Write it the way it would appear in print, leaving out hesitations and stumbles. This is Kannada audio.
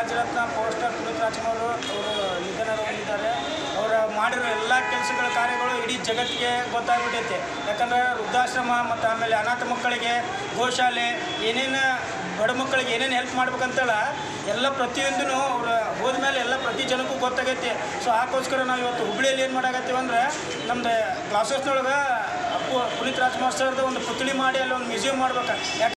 ರಾಜರತ್ನ ಪವರ್ ಸ್ಟಾರ್ ಪುನೀತ್ ರಾಜ್ಕುಮಾರ್ ಅವರು ನಿಧನ ಹೊಂದಿದ್ದಾರೆ. ಅವರು ಮಾಡಿರೋ ಎಲ್ಲ ಕೆಲಸಗಳ ಕಾರ್ಯಗಳು ಇಡೀ ಜಗತ್ತಿಗೆ ಗೊತ್ತಾಗ್ಬಿಟ್ಟೈತೆ. ಯಾಕಂದರೆ ವೃದ್ಧಾಶ್ರಮ ಮತ್ತು ಆಮೇಲೆ ಅನಾಥ ಮಕ್ಕಳಿಗೆ ಗೋಶಾಲೆ ಏನೇನು ಬಡ ಮಕ್ಕಳಿಗೆ ಏನೇನು ಹೆಲ್ಪ್ ಮಾಡ್ಬೇಕಂತೇಳ ಎಲ್ಲ ಪ್ರತಿಯೊಂದೂ ಅವ್ರು ಹೋದ್ಮೇಲೆ ಎಲ್ಲ ಪ್ರತಿ ಜನಕ್ಕೂ ಗೊತ್ತಾಗೈತಿ. ಸೊ ಅದಕ್ಕೋಸ್ಕರ ನಾವು ಇವತ್ತು ಹುಬ್ಬಳ್ಳಿಯಲ್ಲಿ ಏನು ಮಾಡಾಕತ್ತೀವಿ ಅಂದರೆ ನಮ್ಮದು ಕ್ಲಾಸಸ್ನೊಳಗೆ ಪುನೀತ್ ರಾಜ್ಕುಮಾರ್ ಸರ್ದು ಒಂದು ಪುತ್ಳಿ ಮಾಡಿ ಅಲ್ಲಿ ಒಂದು ಮ್ಯೂಸಿಯಂ ಮಾಡ್ಬೇಕು.